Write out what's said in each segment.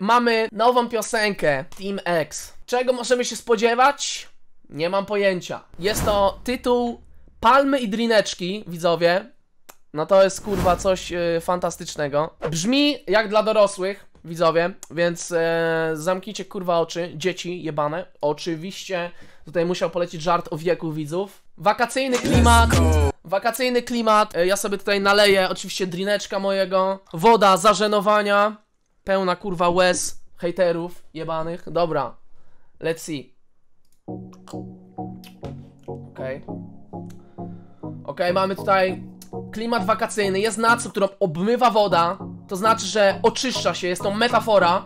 mamy nową piosenkę Team X. Czego możemy się spodziewać? Nie mam pojęcia. Jest to tytuł Palmy i drineczki, widzowie. No to jest kurwa coś fantastycznego. Brzmi jak dla dorosłych, widzowie, więc zamknijcie kurwa oczy, dzieci jebane. Oczywiście tutaj musiał polecieć żart o wieku widzów. Wakacyjny klimat, ja sobie tutaj naleję oczywiście drineczka mojego. Woda zażenowania, pełna kurwa łez hejterów jebanych. Dobra, let's see. Okej, mamy tutaj klimat wakacyjny, jest nacu, którą obmywa woda. To znaczy, że oczyszcza się, jest to metafora.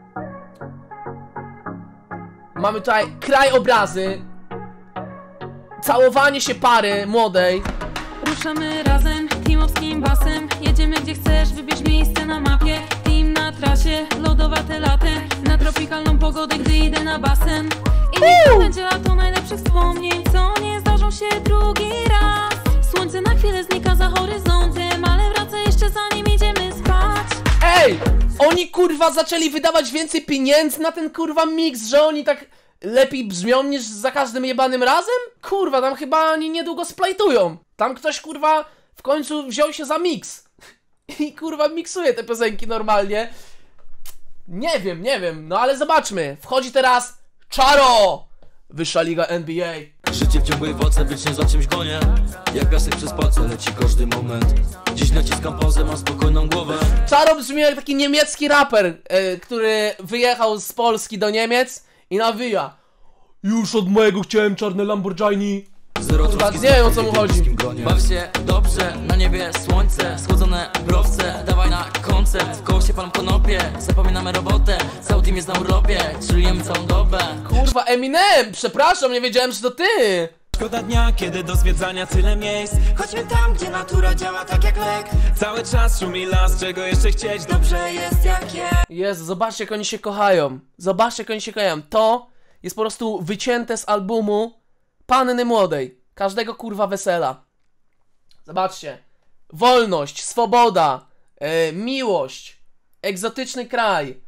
Mamy tutaj krajobrazy, całowanie się pary młodej. Ruszamy razem, teamowskim basem. Jedziemy gdzie chcesz, wybierz miejsce na mapie. Team na trasie, lodowate latem. Na tropikalną pogodę, gdy idę na basen. I niech to będzie lato najlepszych wspomnień, co nie zdarzą się drugi raz. Słońce na chwilę znika za horyzontem, ale wraca jeszcze zanim idziemy spać. Ej! Oni kurwa zaczęli wydawać więcej pieniędzy na ten kurwa miks, że oni tak lepiej brzmią niż za każdym jebanym razem? Kurwa, tam chyba oni niedługo splajtują. Tam ktoś kurwa w końcu wziął się za miks. I kurwa miksuje te piosenki normalnie. Nie wiem, no ale zobaczmy. Wchodzi teraz Czaro! Wyższa liga NBA. Życie w ciągłej walce, wiecznie za czymś gonię. Jak piasek przez palce leci każdy moment. Dziś naciskam pauzę, mam spokojną głowę. Czaro brzmi jak taki niemiecki raper, który wyjechał z Polski do Niemiec i nawija: już od mojego chciałem czarne Lamborghini. Kurwa, nie wiem o co mu chodzi. Baw się dobrze, na niebie słońce, schłodzone browce, dawaj na koncert. Koło się palą konopie, zapominamy robotę. Cały team jest na urlopie, chillujemy całą dobę. Kurwa, Eminem, przepraszam, nie wiedziałem, że to ty. Szkoda dnia, kiedy do zwiedzania tyle miejsc. Chodźmy tam, gdzie natura działa tak jak lek. Cały czas szumi las, czego jeszcze chcieć. Dobrze jest jak jest. Jezu, zobaczcie jak oni się kochają. Zobaczcie jak oni się kochają. To jest po prostu wycięte z albumu Panny Młodej. Każdego kurwa wesela. Zobaczcie. Wolność, swoboda, miłość, egzotyczny kraj,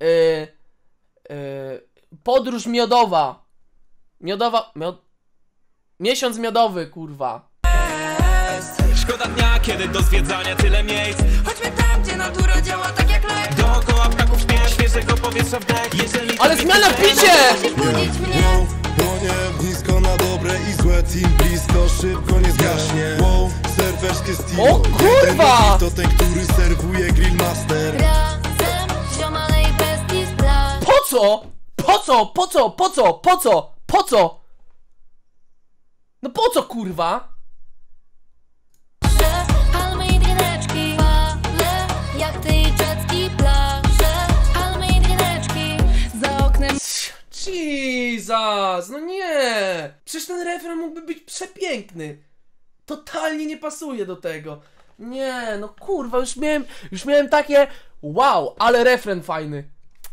podróż miodowa. Miesiąc miodowy, kurwa. Szkoda dnia, kiedy do zwiedzania tyle miejsc. Chodźmy tam, gdzie natura działa tak jak lek. Dookoła ptaków śpiew, świeżego powietrza wdech. Jeżeli Ale zmiana w picie! Musisz budzić mnie. Płonie blisko na dobre i złe. Team blisko, szybko nie zgaśnie. Wow, serwerskie stilo. O kurwa! To ten, który serwuje Grillmaster. Razem, ziomale i bestii splash. Po co? Po co? Po co? Po co? Po co? Po co? No po co kurwa? Palmy i drineczki, ale jak ty i czacki plaże. Palmy i drineczki, Za oknem Jesus, no nie! Przecież ten refren mógłby być przepiękny. Totalnie nie pasuje do tego. Nie, no kurwa, już miałem takie wow, ale refren fajny.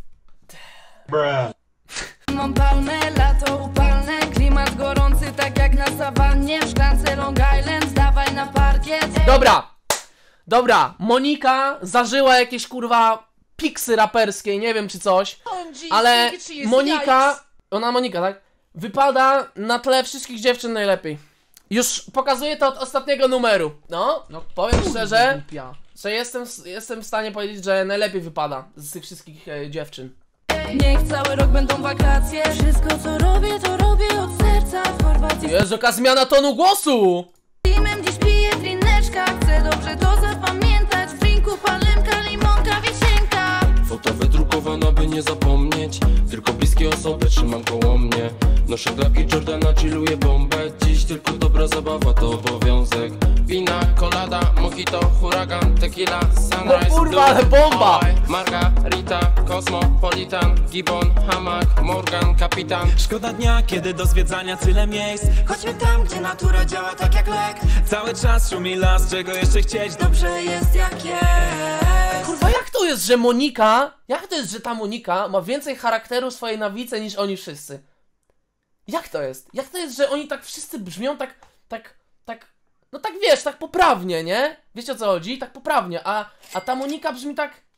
mam palmę, lato upalne. Klimat gorący, tak jak na sawannie. W szklance Long Island, dawaj na parkiet. Dobra, Monika zażyła jakieś kurwa piksy raperskie, nie wiem czy coś, ale Monika, Monika, tak? Wypada na tle wszystkich dziewczyn najlepiej. Już pokazuję to od ostatniego numeru. No powiem szczerze, że jestem w stanie powiedzieć, że najlepiej wypada z tych wszystkich dziewczyn. Niech cały rok będą wakacje. Wszystko co robię, to robię od serca. W Chorwacji Jezu, jaka zmiana tonu głosu! z teamem dziś piję drineczka. Chcę dobrze to zapamiętać. W drinku palemka, limonka, wisienka. Foto wydrukowana, by nie zapomnieć. Tylko bliskie osoby trzymam koło mnie. Noszę klapki Jordana, chilluję bombę. Dziś tylko dobra zabawa, to obowiązek. Wina, kolada, mojito, huragan, tequila, sunrise, O kurwa, ale bomba! Margarita, Cosmopolitan, Gibbon, Hamak, Morgan, Kapitan. Szkoda dnia, kiedy do zwiedzania tyle miejsc. chodźmy tam, gdzie natura działa tak jak lek. Cały czas szumi las, czego jeszcze chcieć. Dobrze jest jak jest. Kurwa, jak to jest, że Monika, jak to jest, że ta Monika ma więcej charakteru swojej nawice niż oni wszyscy? Jak to jest? Jak to jest, że oni tak wszyscy brzmią tak, no tak wiesz, tak poprawnie, nie? Wiecie o co chodzi? Tak poprawnie, a ta Monika brzmi tak,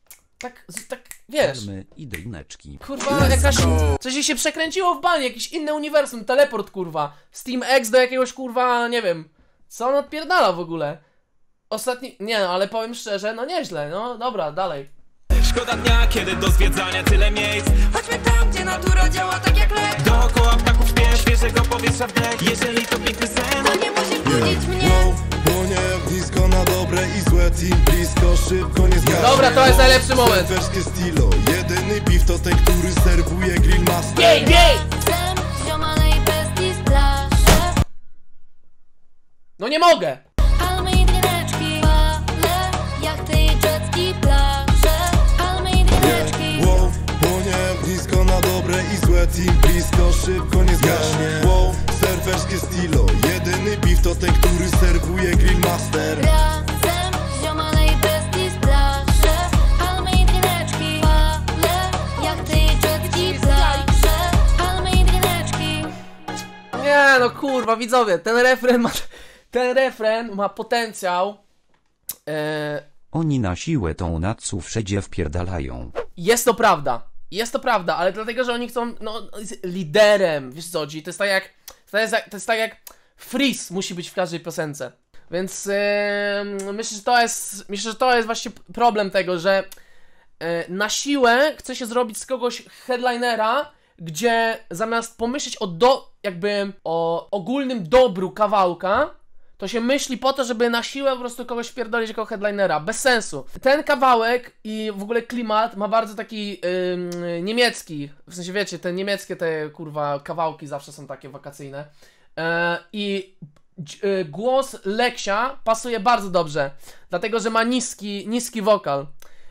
tak, wiesz. I drineczki. Kurwa, jakaś... Coś jej się przekręciło w banie, jakiś inny uniwersum, teleport, kurwa. Steam X do jakiegoś, kurwa, nie wiem. Co on odpierdala w ogóle? Ostatni... Nie no, ale powiem szczerze, no nieźle, no dobra, dalej. Szkoda dnia, kiedy do zwiedzania tyle miejsc. Chodźmy tam, gdzie natura działa tak jak lek. Dookoła ptaków śpiew, świeżego powietrza wdech. Jeżeli to piękny sen, To nie musisz budzić mnie. Płonie ognisko na dobre i złe. Team blisko, szybko nie zgaśnie. Dobra, to jest najlepszy moment. Surferskie stilo. Jedyny beef to ten, który serwuje Grillmaster. Gej! Razem w ziomanej bestii z plaży. No nie mogę! Palmy i drineczki, fale, jachty i jetski, plaże. Palmy i drineczki. Wow, płonie ognisko na dobre i złe. Team blisko, szybko nie zgaśnie. Wow, surferskie stilo. Jedyny beef to ten, który serwuje Grillmaster. Razem w ziomanej bestii z plaży. Palmy i drineczki, fale, jachty i jetski, plaże. Palmy i drineczki. Nie no kurwa, widzowie, ten refren ma potencjał. Oni na siłę tą Natsu wszędzie wpierdalają. Jest to prawda, ale dlatego, że oni chcą, no, z liderem, wiesz co chodzi, to jest tak jak Freeze musi być w każdej piosence. Więc myślę, że to jest właśnie problem tego, że na siłę chce się zrobić z kogoś headlinera, gdzie zamiast pomyśleć o ogólnym dobru kawałka, to się myśli po to, żeby na siłę po prostu kogoś pierdolić jako headlinera. Bez sensu. Ten kawałek i w ogóle klimat ma bardzo taki niemiecki. W sensie wiecie, te niemieckie kurwa kawałki zawsze są takie wakacyjne. I głos Leksia pasuje bardzo dobrze. Dlatego, że ma niski wokal.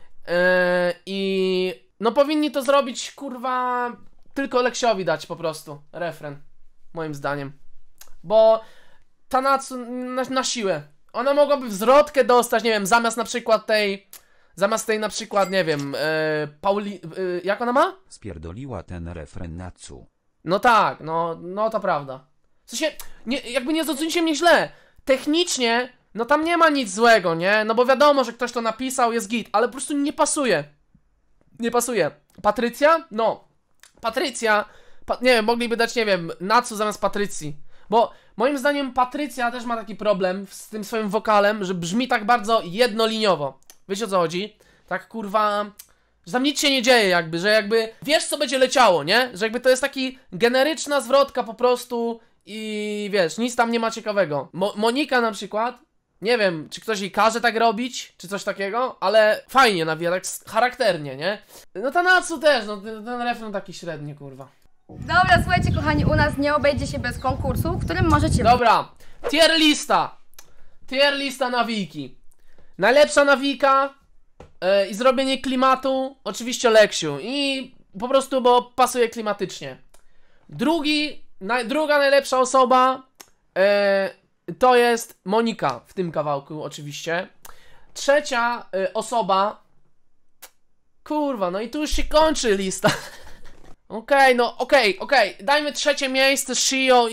I no powinni to zrobić kurwa tylko Leksiowi dać po prostu refren. Moim zdaniem. Bo ta Natsu na siłę. Ona mogłaby wzrotkę dostać, nie wiem, zamiast tej na przykład, nie wiem, jak ona ma? Spierdoliła ten refren Natsu. No tak, no to prawda. W sensie, jakby nie zrozumcie mnie źle. Technicznie, no tam nie ma nic złego, nie? No bo wiadomo, że ktoś to napisał, jest git, ale po prostu nie pasuje. Nie pasuje. Patrycja? No. Patrycja, nie wiem, mogliby dać, nie wiem, Natsu zamiast Patrycji. Bo moim zdaniem Patrycja też ma taki problem z tym swoim wokalem, że brzmi tak bardzo jednoliniowo. Wiecie o co chodzi? Tak kurwa, że tam nic się nie dzieje jakby, że jakby wiesz co będzie leciało, nie? Że jakby to jest taki generyczna zwrotka po prostu i wiesz, nic tam nie ma ciekawego. Monika na przykład, nie wiem, czy ktoś jej każe tak robić, czy coś takiego, ale fajnie nawija, tak charakternie, nie? No ta Natsu też, no ten refren taki średni, kurwa. Dobra, słuchajcie kochani, u nas nie obejdzie się bez konkursu, w którym możecie... Dobra, tier lista nawijki. Najlepsza nawika i zrobienie klimatu, oczywiście Leksiu. I po prostu, bo pasuje klimatycznie. Druga najlepsza osoba to jest Monika w tym kawałku oczywiście. Trzecia osoba... Kurwa, no i tu już się kończy lista. Okej, dajmy trzecie miejsce Shio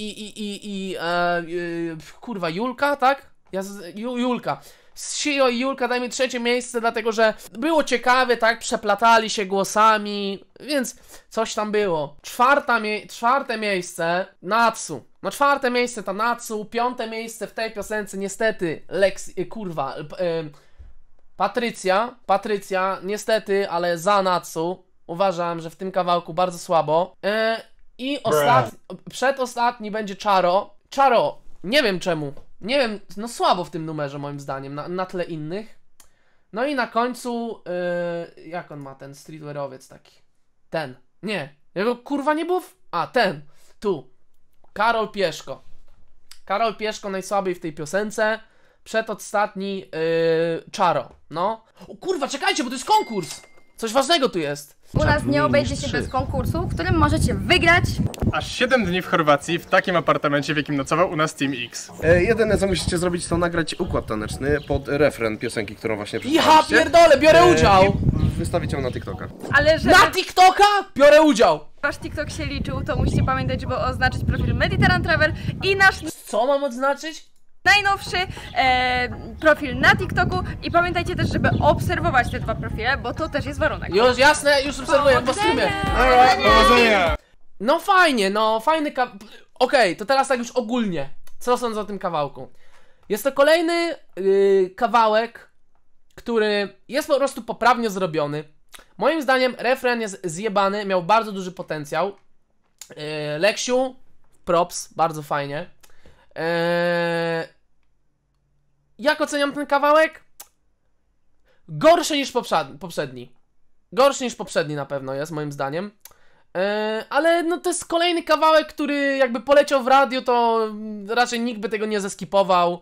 kurwa, Julka, tak? Julka. Shio i Julka dajmy trzecie miejsce, dlatego że było ciekawe, tak? Przeplatali się głosami, więc coś tam było. Czwarte miejsce Natsu. No czwarte miejsce ta Natsu, piąte miejsce w tej piosence niestety Patrycja, niestety, ale za Natsu. Uważam, że w tym kawałku bardzo słabo. I przedostatni będzie Charo. Charo, nie wiem czemu. Nie wiem, no słabo w tym numerze moim zdaniem, na tle innych. No i na końcu, jak on ma ten streetwearowiec taki? Ten. Nie. Jego kurwa nie był? Ten. Tu. Karol Pieszko najsłabiej w tej piosence. Przedostatni, Charo. No. O kurwa, czekajcie, bo to jest konkurs! Coś ważnego tu jest. U nas nie obejdzie się bez konkursu, w którym możecie wygrać aż 7 dni w Chorwacji w takim apartamencie, w jakim nocował u nas Team X. Jedyne co musicie zrobić, to nagrać układ taneczny pod refren piosenki, którą właśnie Ja przeczytaliście. pierdolę, biorę udział! Wystawić ją na TikToka. Ale że Na TikToka? Biorę udział! wasz TikTok się liczył, to musicie pamiętać, żeby oznaczyć profil Mediterranean Travel i nasz... Co mam odznaczyć? najnowszy profil na TikToku i pamiętajcie też, żeby obserwować te 2 profile, bo to też jest warunek. Już, jasne, już obserwuję po streamie. Powodzenia! No fajnie, no fajny Okej, to teraz tak już ogólnie. Co sądzę o tym kawałku? Jest to kolejny kawałek, który jest po prostu poprawnie zrobiony. Moim zdaniem refren jest zjebany, miał bardzo duży potencjał. Leksiu, props, bardzo fajnie. Jak oceniam ten kawałek? Gorszy niż poprzedni. Gorszy niż poprzedni na pewno jest, moim zdaniem. Ale no to jest kolejny kawałek, który jakby poleciał w radio, to raczej nikt by tego nie zeskipował.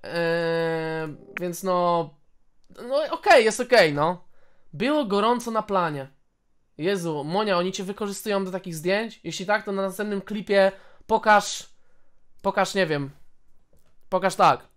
Więc no okej, jest okej, no. Było gorąco na planie. Jezu, Monia, oni cię wykorzystują do takich zdjęć? Jeśli tak, to na następnym klipie pokaż, nie wiem, pokaż tak.